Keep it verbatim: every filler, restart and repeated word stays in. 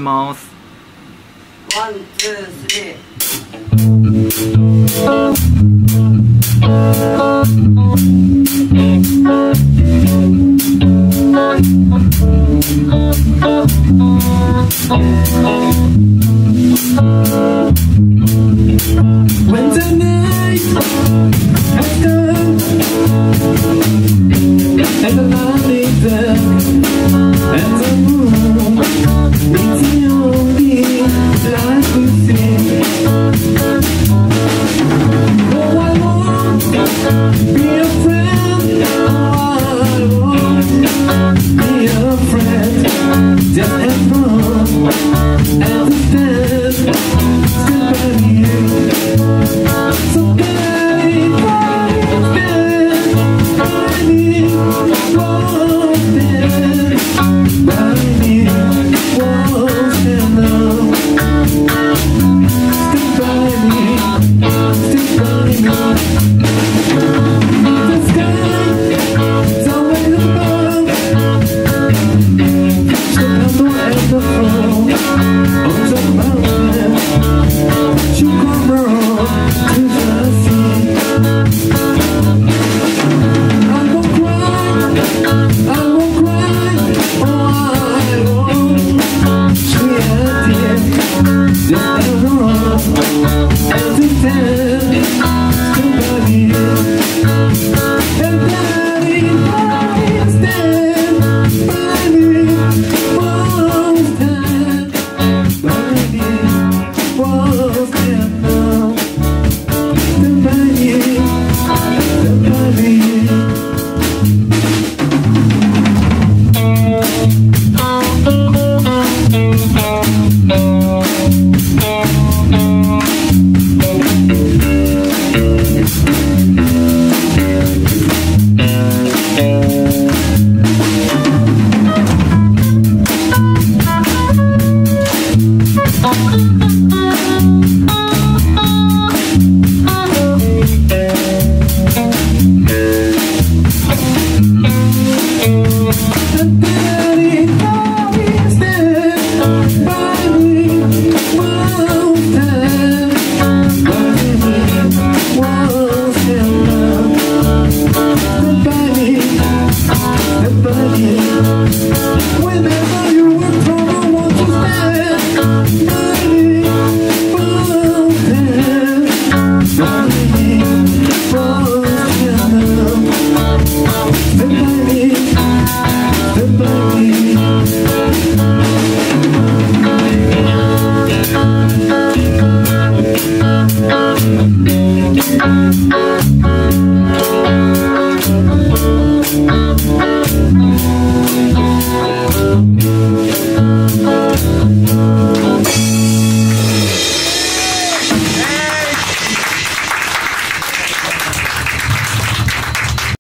ます。 ワン、ツー、スリー。 When the night has come and the light is dark and the moon is the only light we see. Oh, I won't be a friend. Oh, I won't be a friend. Just as long as the stand still by you. So stay by me, stand by me, won't stand by me, won't stand now. Stand by me, stand by me. The sky is always above, so come on and the fall on the mountain. You come around to the sea. I won't cry, I won't cry, oh I won't shed a tear. Just as long as the stand still by me. And daddy, daddy, stand by me, won't stand by me, won't stand now. Stand by me, stand by me. Daddy, daddy, stand by me, won't stand by me, won't stand now. Stand by me, stand by me. Whenever you work from, I want to stand by me, won't stand by me, won't stand now. Stand by me, stand by me.